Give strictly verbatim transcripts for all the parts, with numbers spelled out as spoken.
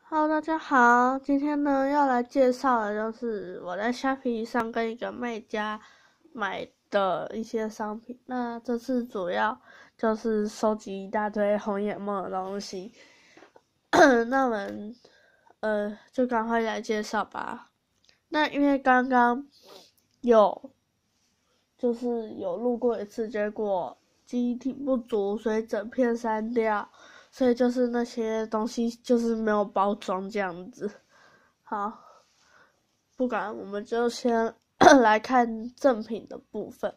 Hello，大家好，今天呢要来介绍的就是我在虾皮上跟一个卖家买的一些商品。那这次主要就是收集一大堆红眼梦的东西。那我们呃就赶快来介绍吧。那因为刚刚有就是有录过一次，结果记忆体不足，所以整片删掉。所以就是那些东西就是没有包装这样子。好，不管，我们就先来看赠品的部分。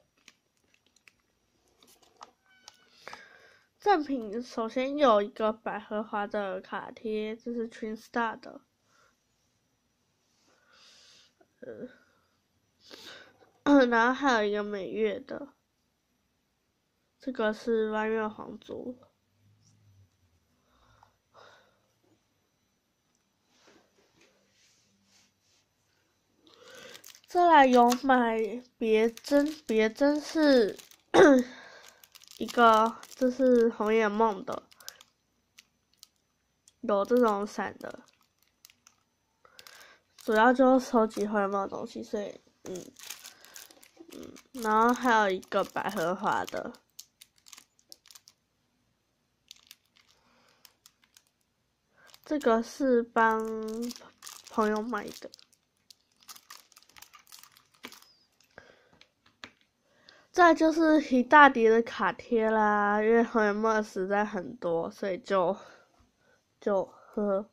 赠品首先有一个百合花的卡贴，这是 Twin Star 的，呃，然后还有一个美月的，这个是弯月皇族。再来有买别针，别针是一个，这是红眼梦的，有这种伞的，主要就是收集红眼梦的东西，所以嗯嗯，然后还有一个百合花的，这个是帮朋友买的。再就是一大叠的卡贴啦，因为红眼梦实在很多，所以就就呵。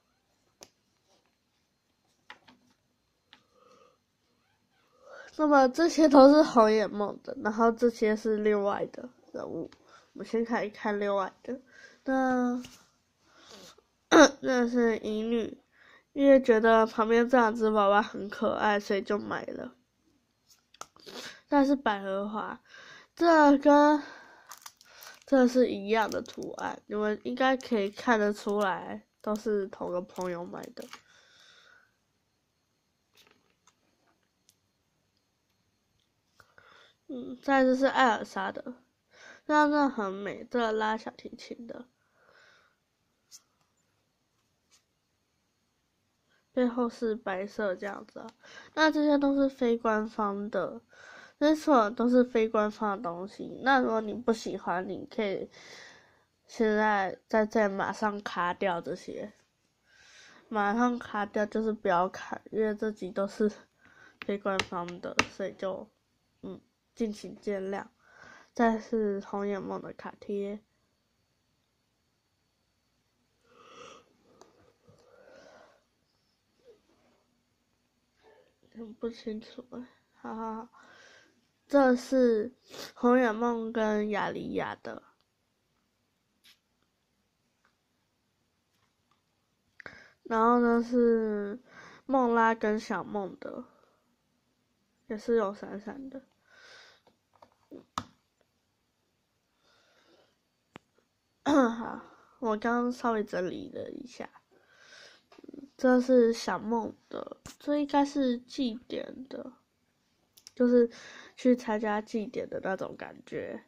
那么这些都是红眼梦的，然后这些是另外的人物。我们先看一看另外的，那那是乙女，因为觉得旁边这两只娃娃很可爱，所以就买了。但是百合花，这跟这是一样的图案，你们应该可以看得出来，都是同个朋友买的。嗯，再就是艾尔莎的，这样真的很美，这个拉小提琴的，背后是白色这样子啊。那这些都是非官方的，没错，都是非官方的东西。那如果你不喜欢，你可以现在在这马上卡掉这些，马上卡掉，就是不要看，因为这集都是非官方的，所以就嗯，敬请见谅。再是红眼梦的卡贴，很不清楚，哈哈。这是红眼梦跟雅莉亚的，然后呢是梦拉跟小梦的，也是有闪闪的。好，我刚刚稍微整理了一下，这是小梦的，这应该是祭典的，就是去参加祭典的那种感觉。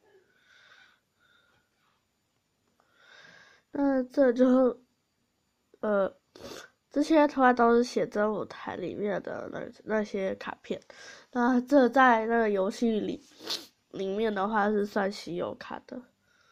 那这就呃，这些图案都是写真舞台里面的那那些卡片。那这在那个游戏里里面的话是算稀有卡的。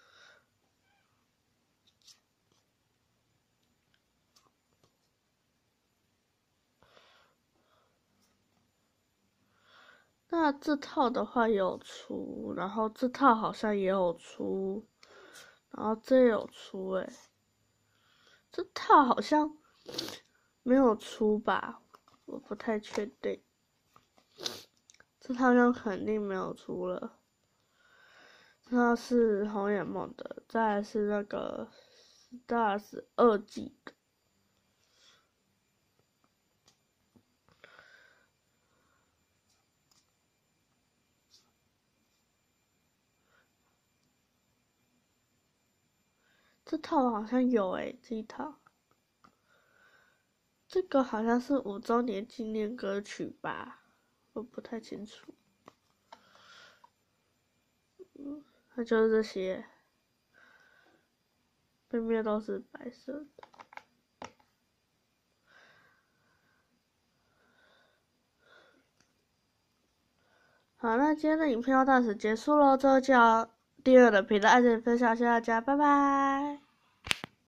那这套的话也有出，然后这套好像也有出，然后这也有出诶、欸，这套好像没有出吧，我不太确定。这套上肯定没有出了。这套是红眼梦的，再来是那个 Stars 二季的。这套好像有诶、欸，这一套，这个好像是五周年纪念歌曲吧，我不太清楚。嗯，它就是这些，背面都是白色的。 好，那今天的影片到此结束喽，之后记得订阅我的频道，爱点分享，谢谢大家，拜拜。